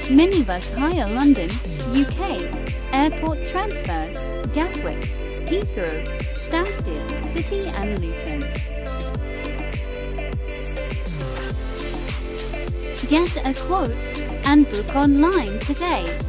Minibus hire London, UK. Airport transfers, Gatwick, Heathrow, Stansted, City and Luton. Get a quote and book online today.